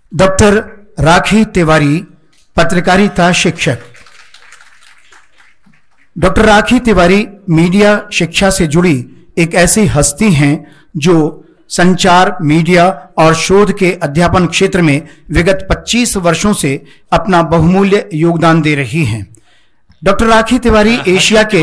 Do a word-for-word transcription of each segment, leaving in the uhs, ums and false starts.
Doctor Rakhi Tiwari, पत्रकारिता शिक्षक। Doctor Rakhi Tiwari media शिक्षा से जुड़ी एक ऐसी हस्ती हैं जो संचार, मीडिया और शोध के अध्यापन क्षेत्र में विगत पच्चीस वर्षों से अपना बहुमूल्य योगदान दे रही हैं। डॉक्टर राखी तिवारी एशिया के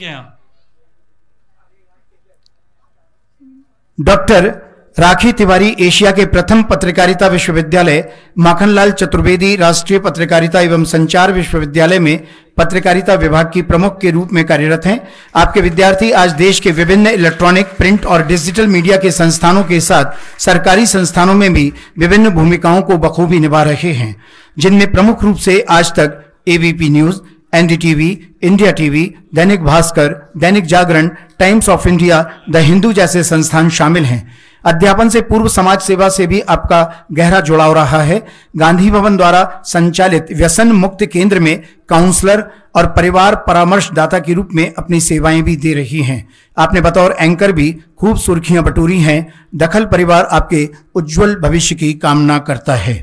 डॉक्टर राखी तिवारी एशिया के प्रथम पत्रकारिता विश्वविद्यालय माखनलाल चतुर्वेदी राष्ट्रीय पत्रकारिता एवं संचार विश्वविद्यालय में पत्रकारिता विभाग की प्रमुख के रूप में कार्यरत हैं। आपके विद्यार्थी आज देश के विभिन्न इलेक्ट्रॉनिक, प्रिंट और डिजिटल मीडिया के संस्थानों के साथ सरकारी संस्थानों में भी विभिन्न भूमिकाओं को बखूबी निभा रहे हैं, जिनमें प्रमुख रूप से आज तक ABP news, NDTV, India TV, Dainik Bhaskar, Dainik Jagran, Times of India, the Hindu जैसे संस्थान शामिल हैं। अध्यापन से पूर्व समाज सेवा से भी आपका गहरा जुड़ाव रहा है। गांधी भवन द्वारा संचालित व्यसन मुक्त केंद्र में काउंसलर और परिवार परामर्शदाता के रूप में अपनी सेवाएं भी दे रही हैं। आपने बतौर एंकर भी खूब सुर्खियां बटोरी हैं। दखल परिवार आपके उज्जवल भविष्य की कामना करता है।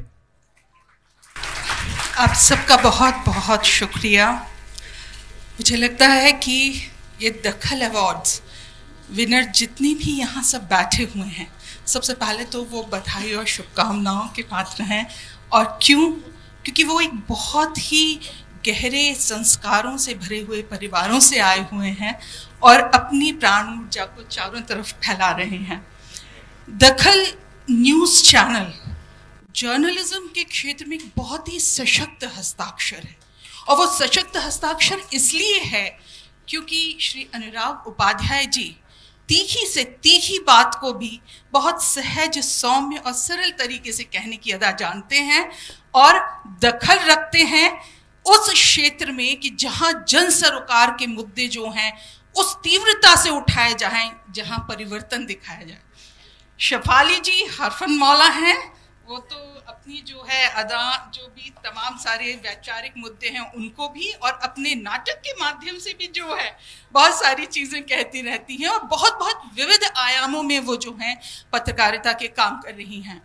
आप सबका बहुत बहुत शुक्रिया। मुझे लगता है कि ये दखल अवार्ड्स विनर जितने भी यहाँ सब बैठे हुए हैं, सबसे पहले तो वो बधाई और शुभकामनाओं के पात्र हैं। और क्यों? क्योंकि वो एक बहुत ही गहरे संस्कारों से भरे हुए परिवारों से आए हुए हैं और अपनी प्राण ऊर्जा को चारों तरफ फैला रहे हैं। दखल न्यूज़ चैनल जर्नलिज्म के क्षेत्र में एक बहुत ही सशक्त हस्ताक्षर है, और वो सशक्त हस्ताक्षर इसलिए है क्योंकि श्री अनुराग उपाध्याय जी तीखी से तीखी बात को भी बहुत सहज, सौम्य और सरल तरीके से कहने की अदा जानते हैं और दखल रखते हैं उस क्षेत्र में कि जहां जन सरोकार के मुद्दे जो हैं उस तीव्रता से उठाए जाएं, जहां परिवर्तन दिखाया जाए। शफाली जी हरफन मौला हैं, वो तो अपनी जो है अदा, जो भी तमाम सारे वैचारिक मुद्दे हैं उनको भी, और अपने नाटक के माध्यम से भी जो है बहुत सारी चीज़ें कहती रहती हैं और बहुत बहुत विविध आयामों में वो जो हैं पत्रकारिता के काम कर रही हैं।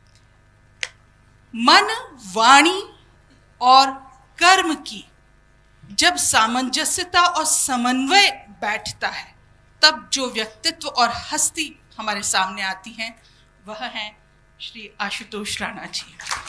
मन, वाणी और कर्म की जब सामंजस्यता और समन्वय बैठता है, तब जो व्यक्तित्व और हस्ती हमारे सामने आती हैं वह है श्री आशुतोष राणा जी।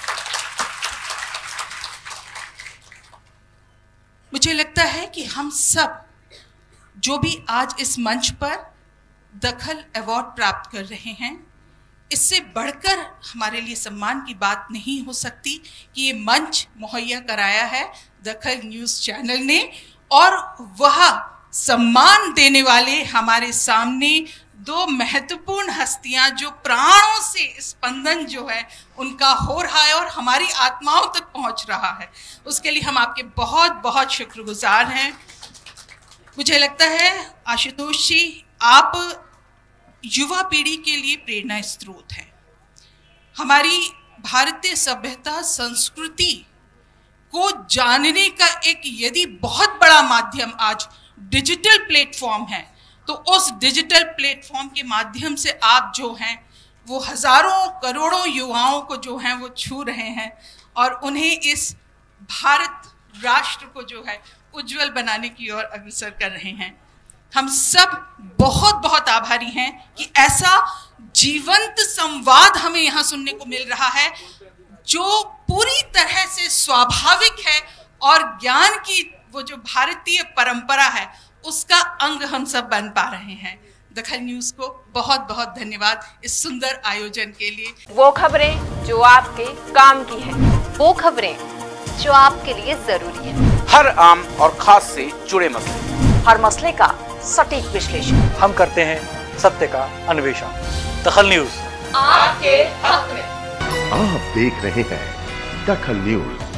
मुझे लगता है कि हम सब जो भी आज इस मंच पर दखल अवार्ड प्राप्त कर रहे हैं, इससे बढ़कर हमारे लिए सम्मान की बात नहीं हो सकती कि ये मंच मुहैया कराया है दखल न्यूज़ चैनल ने, और वह सम्मान देने वाले हमारे सामने दो महत्वपूर्ण हस्तियां जो प्राणों से स्पंदन जो है उनका हो रहा है और हमारी आत्माओं तक पहुंच रहा है, उसके लिए हम आपके बहुत बहुत शुक्रगुजार हैं। मुझे लगता है आशुतोष जी, आप युवा पीढ़ी के लिए प्रेरणा स्रोत हैं। हमारी भारतीय सभ्यता, संस्कृति को जानने का एक यदि बहुत बड़ा माध्यम आज डिजिटल प्लेटफॉर्म है, तो उस डिजिटल प्लेटफॉर्म के माध्यम से आप जो हैं वो हजारों करोड़ों युवाओं को जो हैं वो छू रहे हैं और उन्हें इस भारत राष्ट्र को जो है उज्जवल बनाने की ओर अग्रसर कर रहे हैं। हम सब बहुत बहुत आभारी हैं कि ऐसा जीवंत संवाद हमें यहाँ सुनने को मिल रहा है जो पूरी तरह से स्वाभाविक है और ज्ञान की वो जो भारतीय परंपरा है उसका अंग हम सब बन पा रहे हैं। दखल न्यूज़ को बहुत बहुत धन्यवाद इस सुंदर आयोजन के लिए। वो खबरें जो आपके काम की है, वो खबरें जो आपके लिए जरूरी है, हर आम और खास से जुड़े मसले, हर मसले का सटीक विश्लेषण हम करते हैं, सत्य का अन्वेषण। दखल न्यूज़ आपके हक में। आप देख रहे हैं दखल न्यूज़।